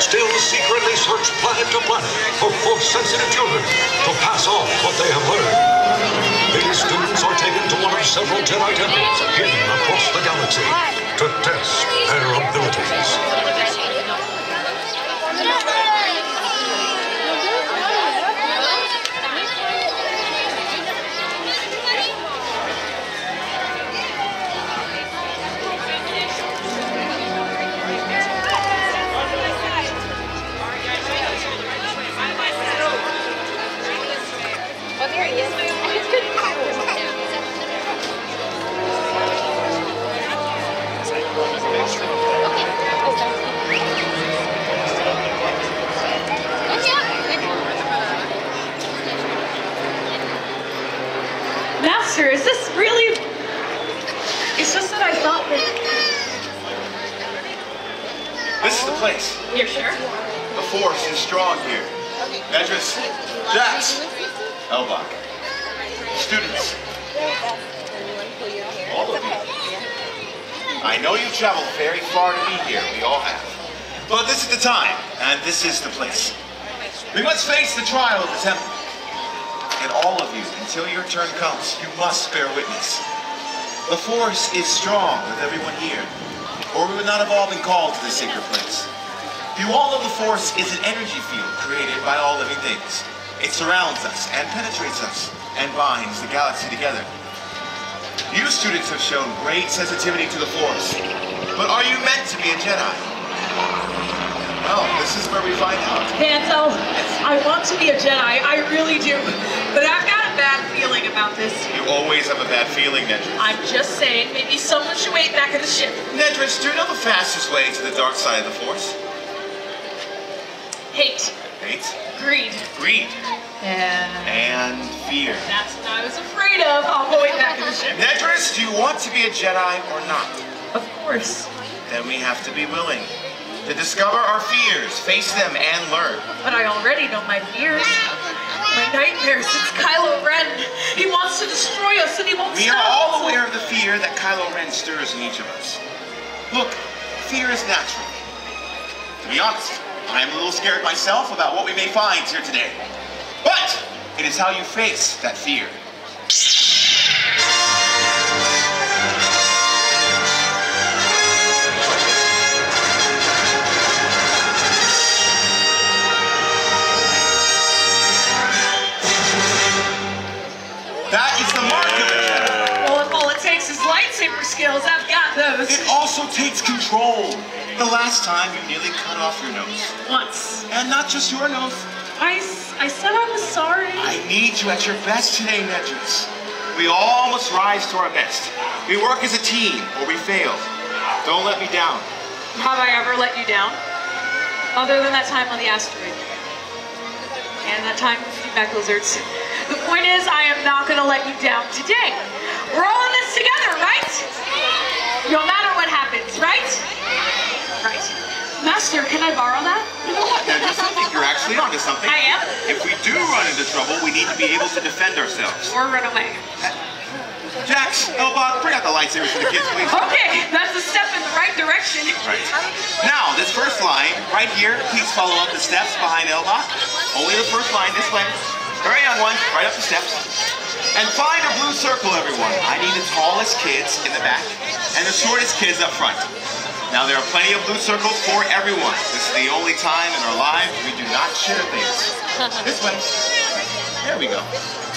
still secretly search planet to planet for Force-sensitive children to pass on what they have learned. These students are taken to one of several Jedi temples hidden across the galaxy to test their abilities. Master, is this really... It's just that I thought that... This is the place. You're sure? The Force is strong here. Nedris, Jax, Elbach, students, all of you. I know you've traveled very far to be here, we all have. But this is the time, and this is the place. We must face the trial of the temple. And all of you, until your turn comes, you must bear witness. The Force is strong with everyone here, or we would not have all been called to this sacred place. You all know the Force is an energy field created by all living things. It surrounds us and penetrates us and binds the galaxy together. You students have shown great sensitivity to the Force, but are you meant to be a Jedi? Well, this is where we find out. Hansel, I want to be a Jedi, I really do. But I've got a bad feeling about this. You always have a bad feeling, Nedris. I'm just saying, maybe someone should wait back at the ship. Nedris, do you know the fastest way to the dark side of the Force? Hate. Hate? Greed. Greed. Yeah. And fear. That's what I was afraid of. I'll go wait back at the ship. Nedris, do you want to be a Jedi or not? Of course. Then we have to be willing to discover our fears, face them, and learn. But I already know my fears. My nightmares. It's Kylo Ren. He wants to destroy us and he won't We stop. are all aware of the fear that Kylo Ren stirs in each of us. Look, fear is natural. To be honest, I am a little scared myself about what we may find here today. But it is how you face that fear. That is the mark of it. Well, if all it takes is lightsaber skills, I've got those. It also takes control. The last time you nearly cut off your nose. Once. And not just your nose. I said I was sorry. I need you at your best today, Nedris. We all must rise to our best. We work as a team, or we fail. Don't let me down. Have I ever let you down? Other than that time on the asteroid. And that time with the mech lizards. The point is, I am not going to let you down today. We're all in this together, right? No matter what happens, right? Right. Master, can I borrow that? You know what, Nedris? I think you're actually onto something. I am? If we do run into trouble, we need to be able to defend ourselves. Or run away. Jax, Elbach, bring out the lightsabers for the kids, please. Okay, that's a step in the right direction. Right. Now, this first line, right here, please follow up the steps behind Elbach. Only the first line, this way. Very young one, right up the steps. And find a blue circle, everyone. I need the tallest kids in the back and the shortest kids up front. Now, there are plenty of blue circles for everyone. This is the only time in our lives we do not share things. This way. There we go.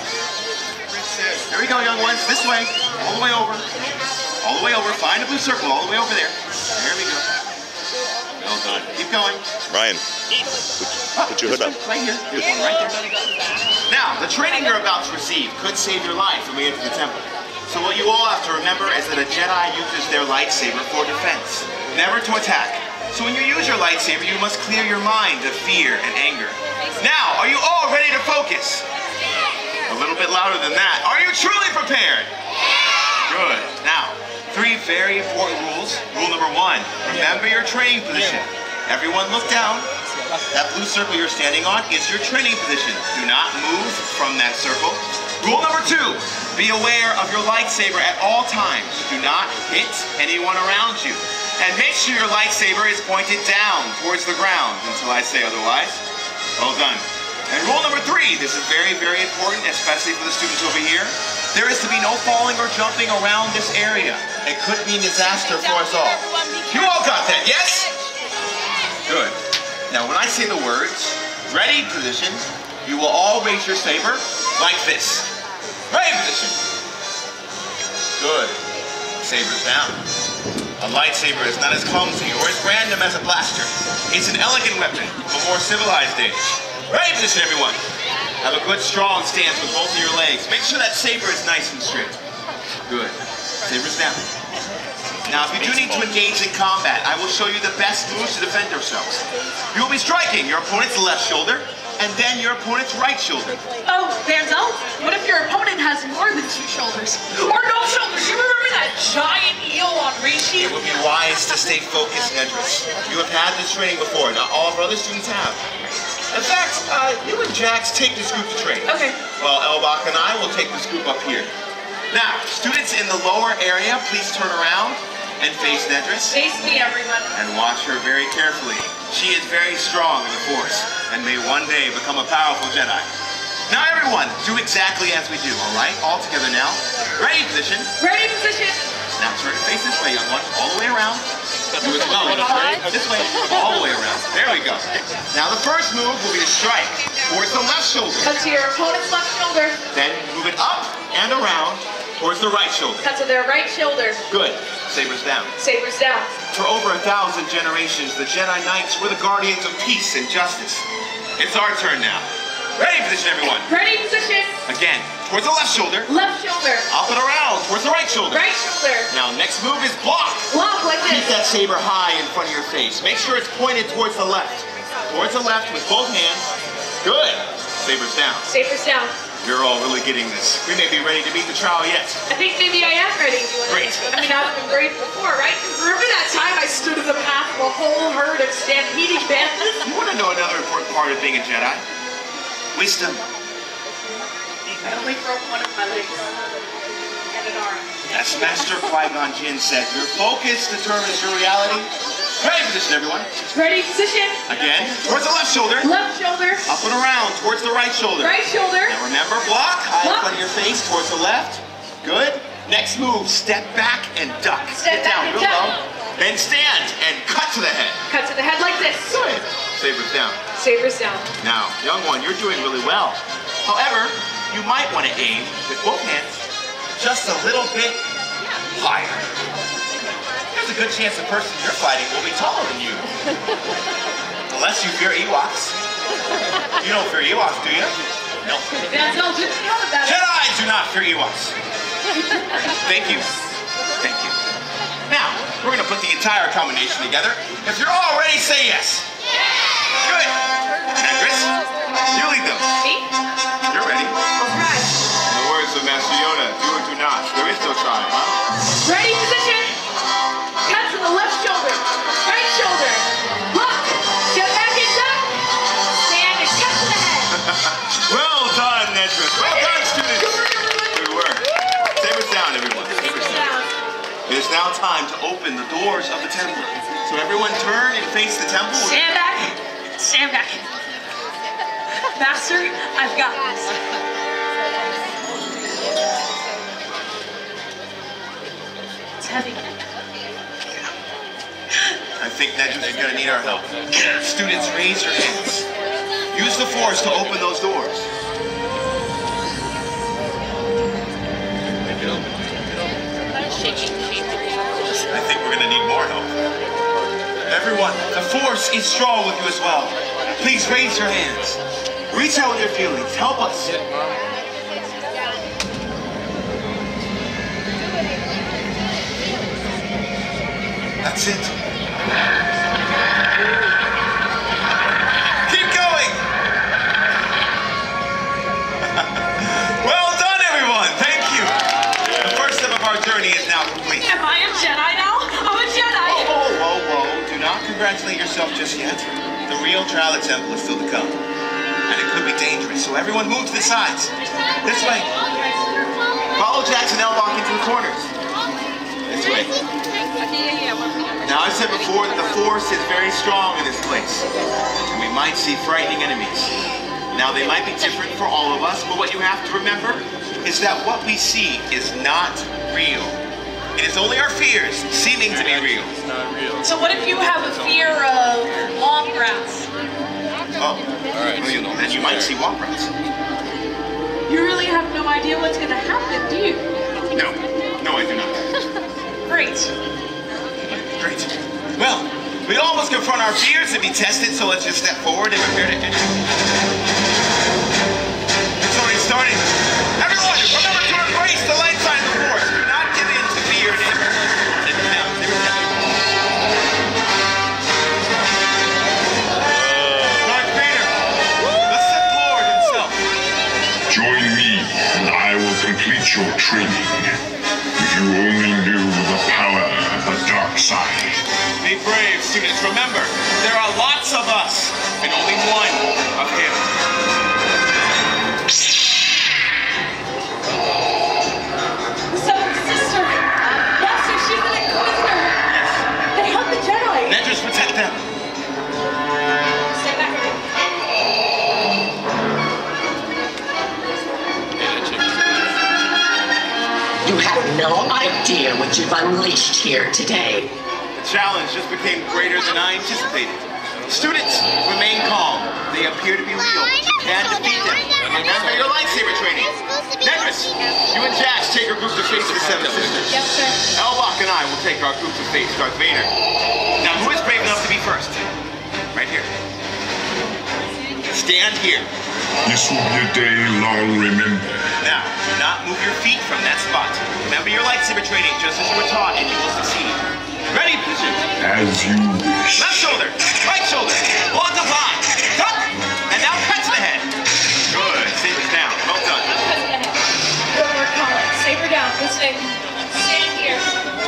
There we go, young ones. This way. All the way over. All the way over. Find a blue circle all the way over there. There we go. Well done. Keep going. Ryan, put your hood up. Right here. There's one right there. Now, the training you're about to receive could save your life when we enter the temple. So what you all have to remember is that a Jedi uses their lightsaber for defense, never to attack. So when you use your lightsaber, you must clear your mind of fear and anger. Now, are you all ready to focus? A little bit louder than that. Are you truly prepared? Good. Now, 3 very important rules. Rule number 1, remember your training position. Everyone look down. That blue circle you're standing on is your training position. Do not move from that circle. Rule number 2, be aware of your lightsaber at all times. Do not hit anyone around you. And make sure your lightsaber is pointed down towards the ground until I say otherwise. Well done. And rule number 3, this is very, very important, especially for the students over here. There is to be no falling or jumping around this area. It could be a disaster for us all. You all got that, yes? Good. Now when I say the words, ready position, you will all raise your saber like this. Ready position. Good. Saber's down. A lightsaber is not as clumsy or as random as a blaster. It's an elegant weapon of a more civilized age. Ready position, everyone. Have a good strong stance with both of your legs. Make sure that saber is nice and straight. Good. Saber's down. Now, if you do need to engage in combat, I will show you the best moves to defend yourselves. You will be striking your opponent's left shoulder, and then your opponent's right shoulder. Oh, Denzel, what if your opponent has more than 2 shoulders? Or no shoulders? You remember that giant eel on Rishi? It would be wise to stay focused, Nedris. You have had this training before. Not all of our other students have. In fact, you and Jax take the scoop to train. Okay. Well, Elbach and I will take the scoop up here. Now, students in the lower area, please turn around and face Nedris. Face me, everyone. And watch her very carefully. She is very strong in the Force, and may one day become a powerful Jedi. Now everyone, do exactly as we do, all right? All together now. Ready position. Ready position. Now turn and face this way, young one. All the way around. Do as well. This way. All the way around. There we go. Now the first move will be to strike towards the left shoulder. Cut to your opponent's left shoulder. Then move it up and around towards the right shoulder. Cut to their right shoulder. Good. Saber's down. Saber's down. For over 1,000 generations, the Jedi Knights were the guardians of peace and justice. It's our turn now. Ready position, everyone. Ready position. Again, towards the left shoulder. Left shoulder. Up and around, towards the right shoulder. Right shoulder. Now, next move is block. Block like this. Keep that saber high in front of your face. Make sure it's pointed towards the left. Towards the left with both hands. Good. Saber's down. Saber's down. You're all really getting this. We may be ready to beat the trial yet. I think maybe I am ready. Great. I mean, I've been brave before, right? Remember that time I stood in the path of a whole herd of stampeding bandits? You want to know another important part of being a Jedi? Wisdom. I only broke one of my legs and an arm. As Master Qui-Gon Jinn said, your focus determines your reality. Ready position, everyone. Ready position. Again, towards the left shoulder. Left shoulder. Up and around, towards the right shoulder. Right shoulder. Now remember, block, high in Block. front of your face, towards the left. Good. Next move, step back and duck. Step Get back down and real duck. low. Then stand and cut to the head. Cut to the head like this. Good. Saber's down. Saber's down. Now, young one, you're doing really well. However, you might want to aim with both hands just a little bit higher. There's a good chance the person you're fighting will be taller than you. Unless you fear Ewoks. You don't fear Ewoks, do you? No. Denzel, just know that. Jedi do not fear Ewoks. Thank you. Thank you. Now, we're going to put the entire combination together. If you're all ready, say yes. Good. Nedris, you lead them. Me? You're ready. All right. In the words of Master Yoda, do or do not. There is no trying, huh? Ready position. Cut to the left shoulder. Right shoulder. Block. Step back and duck. Stand and cut to the head. Well done, Nedris. Well done, students. Good work. Saber's down, everyone. Saber's down. It is now time to open the doors of the temple. So everyone turn and face the temple. Stand back. Stand back. Master, I've got this. It's heavy. I think Nedris is going to need our help. Students, raise your hands. Use the Force to open those doors. I think we're going to need more help. Everyone, the Force is strong with you as well. Please raise your hands. Reach out with your feelings. Help us. That's it. Keep going. Well done, everyone. Thank you. The first step of our journey is now complete. Am I a Jedi now? I'm a Jedi. Whoa. Do not congratulate yourself just yet. The real trial at Temple is still to come. And it could be dangerous, so everyone move to the sides. This way. Follow Jax and Elbach into the corners. This way. Now, I've said before that the Force is very strong in this place, and we might see frightening enemies. Now, they might be different for all of us, but what you have to remember is that what we see is not real. It is only our fears seeming to be real. It's not real. So what if you have a fear of long grass? Oh, All right. well, then you might see womp rats. You really have no idea what's going to happen, do you? No, I do not. Great. Great. Well, we all must confront our fears and be tested, so let's just step forward and prepare to enter. It's already starting. Everyone, remember to embrace the light side of the Force. Do not give in to fear and anger. Darth Vader, the Sith Lord himself. Join me, and I will complete your training. If you only knew the power of the dark side. Be brave, students. Remember, there are lots of us, and only one of him. The Seventh Sister. Master, she's an Inquisitor. They help the Jedi. Nedris, protect them. Stay back. You have no idea what you've unleashed here today. The challenge just became greater than I anticipated. Students, remain calm. They appear to be real. You can defeat them. Remember your lightsaber training. Nedris, you and Jax take your group to face the Seven Sisters. Yes, sir. Elbach and I will take our group to face Darth Vader. Now, who is brave enough to be first? Right here. Stand here. This will be a day long remembered. Now, do not move your feet from that spot. Remember your lightsaber training just as you were taught, and you will succeed. Ready, position. As you wish. Left shoulder, right shoulder, block up high, tuck, and now cut to the head. Good, sabers down, well done. Good work, Colin. Saber down. This way. Stand here.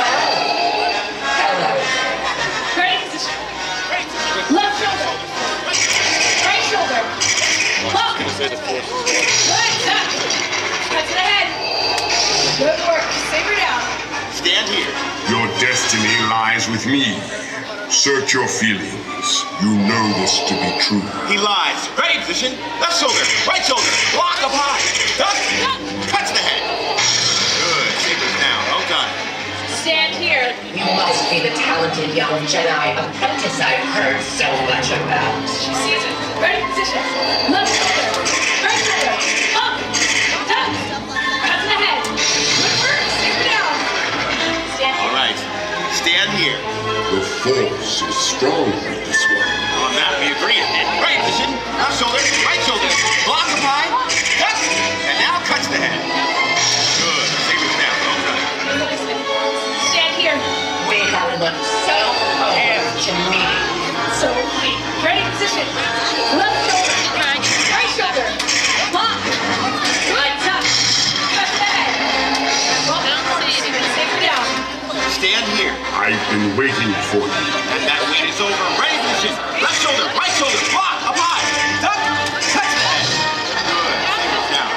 Hello. Ready, position. Left shoulder. Right shoulder. Up. Good, tuck. Cut to the head. Good work. Saber down. Stand here. Your destiny lies with me. Search your feelings. You know this to be true. He lies. Ready, position, left shoulder, right shoulder, block up high, tuck, cut to the head. Good, sabers down, well done. Stand here. You must be the talented young Jedi apprentice I've heard so much about. She sees it. Ready, position. Left shoulder. Right shoulder. Up. Tuck. Cut to the head. Good work. Saber down. Stand here. All right, stand here. The Force is strong with this one. On that, we agree. Right position, left shoulder, right shoulder, block up high, tuck, and now cut to the head. Good, sabers down, well done. Stand here. We have looked so forward to meeting. So wait. Ready, position. Left shoulder. Right shoulder. Block. Good, tuck. Cut to the head. Well, saber down. Stand here, I've been waiting for you. and that wait is over. Ready position, left shoulder, right shoulder, block up high, tuck, cut to the head. Good, sabers down.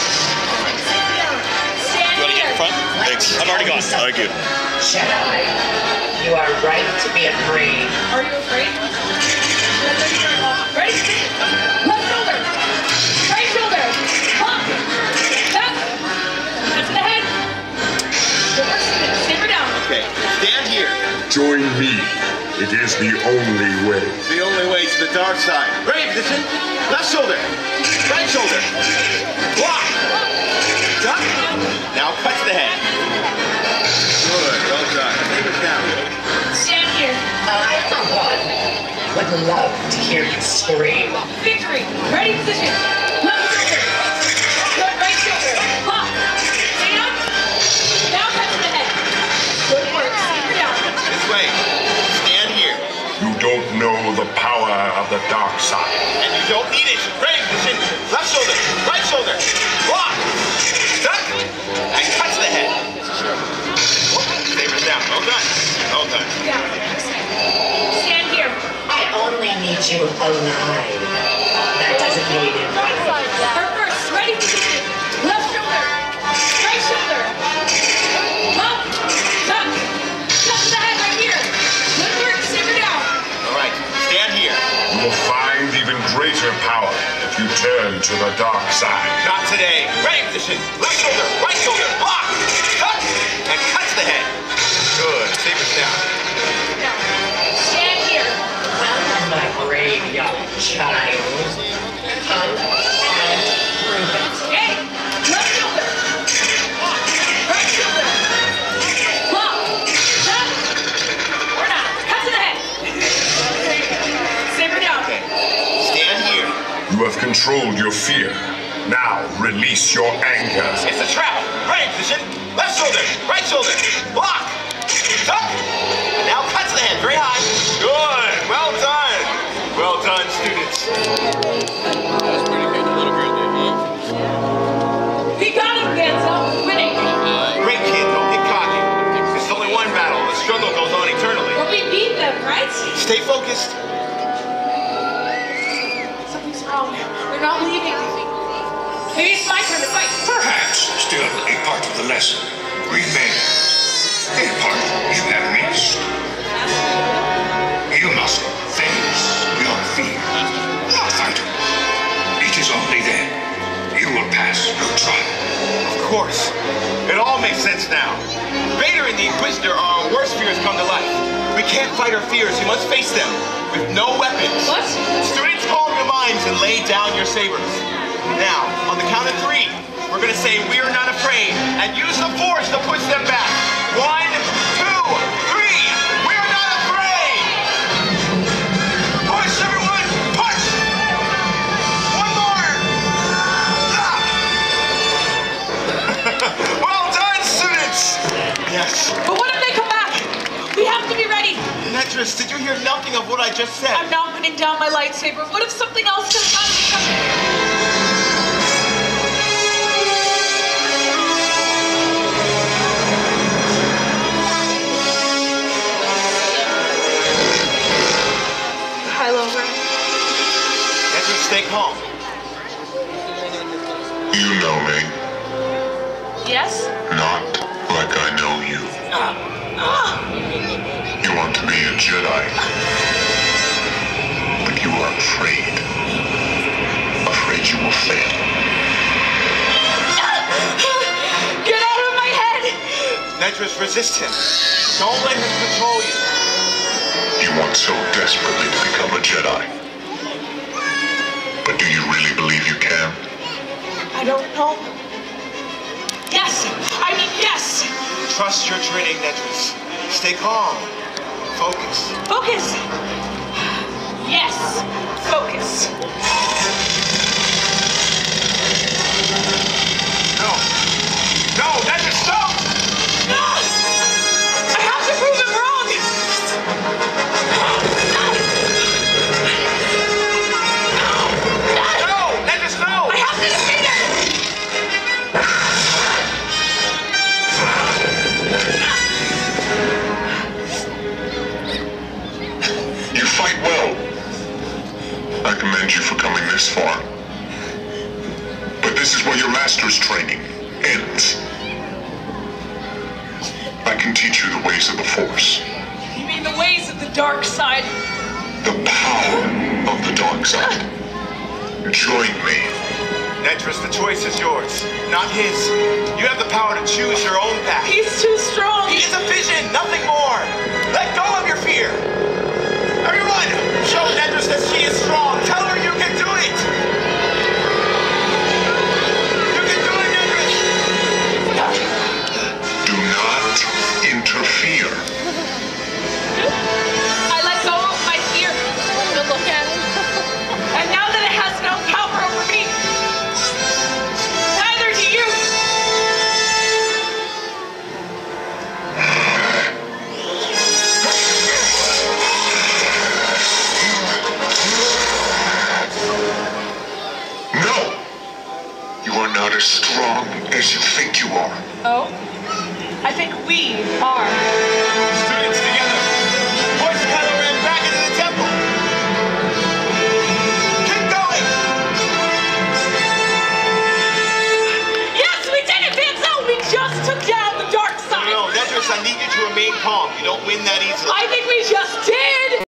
Stand here. Front? Thanks. I've already gone. Thank you. Jedi, you are right to be afraid. Are you afraid? Ready? Left shoulder. Right shoulder. Block. Tuck. Cut to the head. Good work, students. Saber down. Okay, stand here. Join me. It is the only way. The only way to the dark side. Ready position, left shoulder, right shoulder, block, tuck, now cut to the head. Good, well done. Sabers down. Stand here. I, for one, would love to hear you scream. Victory. Ready, position. Left shoulder. Good, right shoulder. Block. Stay up. Now cut to the head. Good work. Saber down. This way. Stand here. You don't know the power of the dark side. And you don't need it. Ready position, left shoulder, right shoulder, block, tuck, and cut to the head. Sabers down. Well done. Well done. Down. Stand here. I only need you alive. That doesn't mean it. Reverse. Ready, position. Left shoulder. Right shoulder. Up. Tuck. Cut to the head. return to the dark side. Not today. Ready position. Left shoulder, block, cut, and cut to the head. Good. Sabers down. Stand here. Well, my brave young child. Come and prove it. Hey, left shoulder. Right shoulder. Block. Cut. Or not. Cut to the head. Saber down. Okay. Stand here. You have controlled your fear. Now release your anger. It's a trap. Ready position. Left shoulder, right shoulder, block, cut, and now cut to the head, very high. Good. Well done. Well done, students. We got him, Ganzo. Winning. Great kid, don't get cocky. It's only one battle. The struggle goes on eternally. But we beat them, right? Stay focused. Something's wrong. They're not leaving. Maybe it's my turn to fight. Perhaps still a part of the lesson remains. A part you have missed. You must face your fear. Not fight it. It is only then you will pass your trial. Of course. It all makes sense now. Vader and the Inquisitor are our worst fears come to life. We can't fight our fears. You must face them with no weapons. What? Students, calm your minds and lay down your sabers. Now, on the count of 3, we're going to say we are not afraid and use the force to push them back. 1, 2, 3. We are not afraid. Push, everyone. Push. One more. Ah. Well done, students. Yes. But what if they come back? We have to be ready. Netris, did you hear nothing of what I just said? I'm not putting down my lightsaber. What if something else comes up? Kylo Ren. Netris, stay calm. You know me, Yes? not like I know you. You want to be a Jedi, but you are afraid. Afraid you will fail. Get out of my head! Netris, resist him. Don't let him control you. You want so desperately to become a Jedi. But do you really believe you can? I don't know. Yes! I mean, yes! Trust your training, Netris. Stay calm. Focus. Focus! Yes! Focus. No, Netris, stop! No! I have to prove him wrong! No, Netris, no! I have to defeat him! You fight well. I commend you for coming this far. But this is where your master's training ends. I can teach you the ways of the Force. You mean the ways of the dark side? The power of the dark side. Join me. Netris, the choice is yours, not his. You have the power to choose your own path. He's too strong! He is a vision, nothing more. Let go of your fear. Everyone, show Netris that she is strong. Tell her you can do it. You can do it, Netris. Do not interfere. I let go of my fear. Good look at him. And now that it has no power over me, neither do you. No! You are not as strong as you think you are. Oh? I think we are. Students together. Push Kylo Ren back into the temple. Keep going. Yes, we did it, Vanzo! We just took down the dark side. No, Netris, I need you to remain calm. You don't win that easily. I think we just did!